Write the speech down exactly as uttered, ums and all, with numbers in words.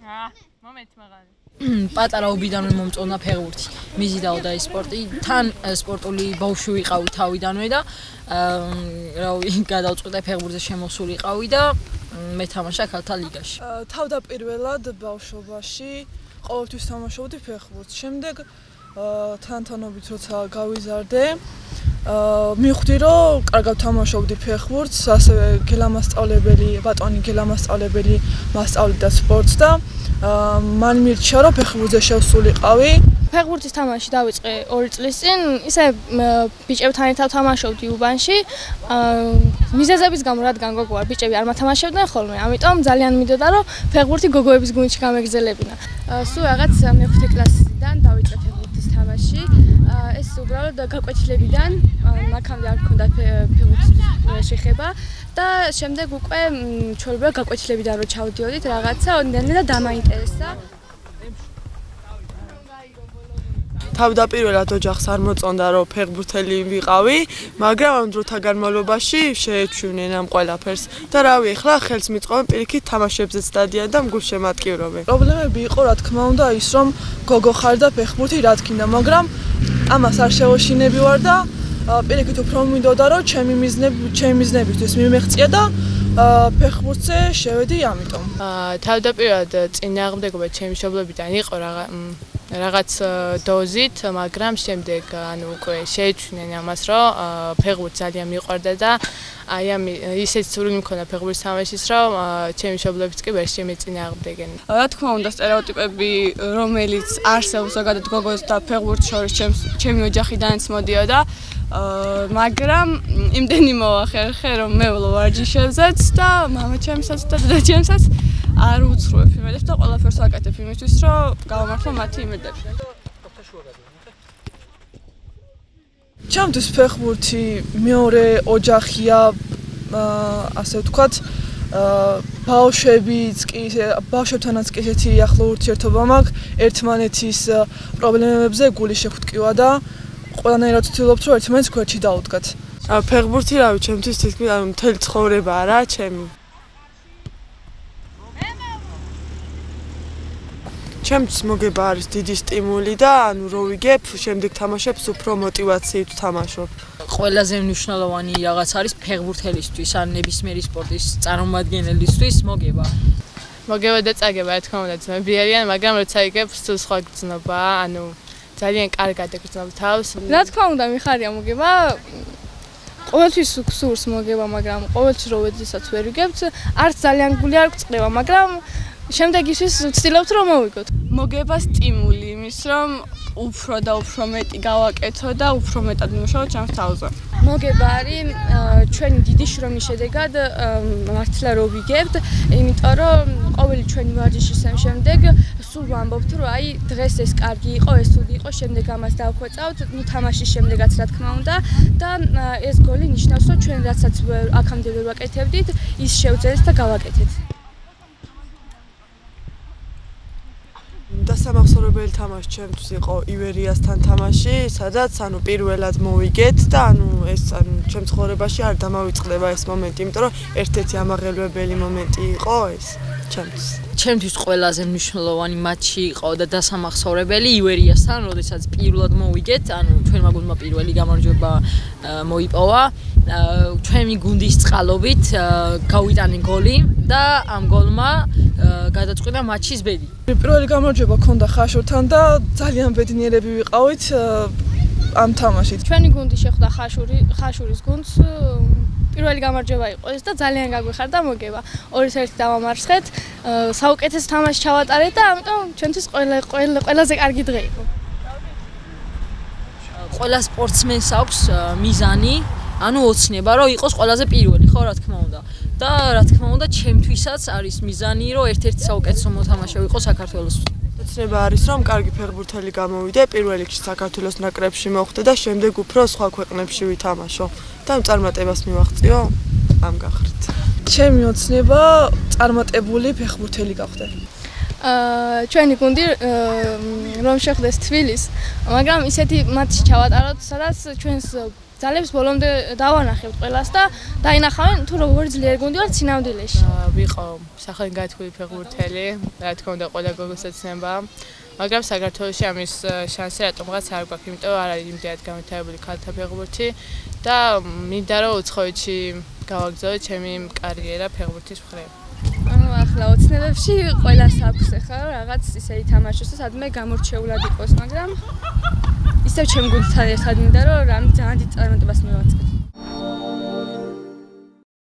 აა, მომენტ მაღალი. პატარაობიდანვე მომწონა ფეხბურთი. მიზიდაო და სპორტი. თან სპორტული ბავშვი ვიყავი თავიდანვე და რა ვიცი, გადავწყვიტე ფეხბურთზე შემოსული იყავი და მეთამაშა ქალთა ლიგაში. თავდაპირველად ბავშვობაში ყოველთვის თამაშობდი ფეხბურთს. შემდეგ თანთანობით როცა გავიზარდე, მივხვდი რომ კარგად თამაშობდი ფეხბურთს, ასევე გელამასწავლებელი, ბატონი გელამასწავლებელი მასწავლიდა სპორტს და მან მირჩა რომ ფეხბურთზე შევსულიყავი. ფეხბურთის თამაში დავიწყე ორი წლის წინ, ისე ბიჭებთან ერთად თამაშობდი უბანში. მიზეზების გამო რადგან გოგო არ ბიჭები არ მათამაშებდნენ ხოლმე, ამიტომ ძალიან მინდოდა რომ ფეხბურთი გოგოების გუნდში გამეგზელებინა. სულ რაღაც მეხუთე კლასიდან დავიწყე ფეხბურთის თამაში. ეს უბრალოდ გაკვეთილებიდან, მაგამდე არ მქონდა ფეხბურთის შეხება და შემდეგ უკვე ჩვეულებრივად გაკვეთილებიდან რო ჩავდიოდით რაღაცა, ოდნავ დამაინტერესა. თავდაპირველად ოჯახს არ მოწონდა რომ ფეხბურთელი ვიყავი, მაგრამ ამ დროთა განმავლობაში შეეჩვენენ ამ ყველაფერს და რავი, ახლა ხელს მიწყობენ პირიქით თამაშებზეც დადიან და მგულშემატკივრობენ. პრობლემები იყო, რა თქმა უნდა, ის რომ გოგო ხარ და ფეხბურთი რა თქინდა, მაგრამ ამას არ შევოშინები ვარ და პირიქით უფრო მინდოდა რომ ჩემი მიზნები, ჩემი მიზნებისთვის მიმეღწია და ფეხბურთზე შევედი ამიტომ. თავდაპირველად წინააღმდეგობა ჩემი მშობლებიდან იყო რაღაც დოზით, მაგრამ შემდეგ ანუ უკვე შეეჩვენენ ამას, რომ ფეხბურთი ძალიან მიყვარდა და აი ამ ისეთ სურვილი მქონდა ფეხბურთის თამაშის, რომ ჩემი მშობლებიც კი ვერ შემეწინააღმდეგნენ. რა თქმა უნდა, სტერეოტიპები, რომელიც არსებობს ზოგადად გოგოს და ფეხბურთს შორის ჩემი ოჯახიდანაც მოდიოდა, მაგრამ იმდენი მოახერხე, რომ მე ვლო ვარჯიშებზეც და მამაჩემსაც და დედაჩემსაც არ უცხრუებ იმედებს და ყველაფერს ვაკეთებ იმისთვის, რომ გავამართლო მათი იმედები. ჩემთვის ფეხბურთი მეორე ოჯახია, ასე ვთქვათ, ბავშვებიც კი, ბავშვებთანაც კი ესეთი ახლო ურთიერთობა მაქვს, ერთმანეთის პრობლემებზე გული შეხვტკივა და ყველანაირად ვცდილობთ, რომ ერთმანეთს გვერდში დაუდგათ. ფეხბურთი რავი, ჩემთვის თითქმის მთელი ცხოვრებაა რა, ჩემი. ჩემთვის მოგება არის დიდი სტიმული და ანუ რო ვიგებ, შემდეგ თამაშებს უფრო მოტივაციით ვთამაშობ. ყველაზე მნიშვნელოვანი რაღაც არის ფეხბურთელისთვის, ან ნებისმიერი სპორტის წარმომადგენელისთვის მოგება. მოგება და წაგება, რა თქმა უნდა, ძმები არიან, მაგრამ როცა იგებ, სულ სხვა გრძნობაა, ანუ ძალიან კარგად ეგრძნობ თავს. რა თქმა უნდა, მიხარია მოგება. ყოველთვის სურს მოგება, მაგრამ ყოველთვის რო ვეძისაც ვერ ვიგებთ, არც ძალიან გული არ გვწყდება, მაგრამ შემდეგ ისიც ვცდილობთ რომ მოვიგოთ. მოგება სტიმული იმის, რომ უფრო და უფრო მეტი გავაკეთო და უფრო მეტად ვიმუშაოთ ჩემს თავზე. მოგება არის ჩვენი დიდი შრომის შედეგად მართლა რო ვიგებთ, იმიტომ რომ ყოველი ჩვენი ვარჯიშის შემდეგ სულ ვამბობთ, რომ აი დღეს ეს კარგი იყო, ეს ცუდი იყო, შემდეგ ამას დავხვეწავთ, ნუ თამაშის შემდეგაც რა თქმა უნდა და ეს გოლი ნიშნავს, რომ ჩვენ რასაც აქამდე ვერ ვაკეთებდით, ის შევძელეთ და გავაკეთეთ. დასამახსოვრებელი თამაში ჩემთვის იყო ივერიასთან თამაში, სადაც ანუ პირველად მოვიგეთ და ანუ ეს ანუ ჩემ ცხოვრებაში არ დამავიწყდება ეს მომენტი, იმიტომ რომ ერთ-ერთი ამაღელვებელი მომენტი იყო ეს ჩემთვის. ჩემთვის ყველაზე მნიშვნელოვანი მატჩი იყო და დასამახსოვრებელი ივერიასთან, როდესაც პირველად მოვიგეთ, ანუ ჩვენმა გუნდმა პირველი გამარჯვება მოიპოვა. ჩვენი გუნდის წყალობით გავიტანე გოლი და ამ გოლმა გადაწყვიტა მატჩის ბედი. პირველი გამარჯვება ქონდა ხაშურთან და ძალიან ბედნიერები ვიყავით ამ თამაშით. ჩვენი გუნდი შეხვდა ხაშური, ხაშურის გუნდს. პირველი გამარჯვება იყო ეს და ძალიან გაგვიხარდა მოგება. ორს ერთი დავამარცხეთ, საუკეთესო თამაში ჩავატარეთ და ამიტომ ჩვენთვის ყველა ყველაზე კარგი დღე იყო. ყველა სპორტსმენს აქვს მიზანი, ანუ ოცნება, რომ იყოს ყველაზე პირველი, ხო, რა თქმა უნდა. და რა თქმა უნდა, ჩემთვისაც არის მიზანი, რომ ერთ-ერთი საუკეთესო მოთამაშე ვიყო საქართველოს. ოცნება არის, რომ კარგი ფეხბურთელი გამოვიდე, პირველ რიგში საქართველოს ნაკრებში მოხვდე და შემდეგ უფრო სხვა ქვეყნებში ვითამაშო და წარმატებას მივაღწიო ამ გახლით. ჩემი ოცნება წარმატებული ფეხბურთელი გავხდე. აა ჩვენი გუნდი რომ შეხვდეს თბილისს, მაგრამ ისეთი მატჩი ჩავატაროთ, სადაც ჩვენს ძალებს ბოლომდე დავანახებთ ყველას და დაინახავენ თუ როგორი ძლიერი გუნდი ვართ სინამდვილეში. ვიყო სახელგან გაითქმული ფეხბურთელი, რა თქმა უნდა ყველა გოგოს ეცნება, მაგრამ საქართველოში ამის შანსი რატომღაც არ გვაქვს, იმიტომ არ არის იმდენად განვითარებული ქალთა ფეხბურთი და მინდა რომ უცხოეთში გავაგრძელო ჩემი კარიერა ფეხბურთის მხრივ. ანუ ახლა ოცნებებში ყველას აქვს ახლა რაღაც ისე ითამაშოს და სადმე გამორჩეულად იყოს, მაგრამ ისევ ჩემ გუნდთან ერთად მინდა რომ რამ ძალიან დიდ წარმატებას მივაწყდეთ.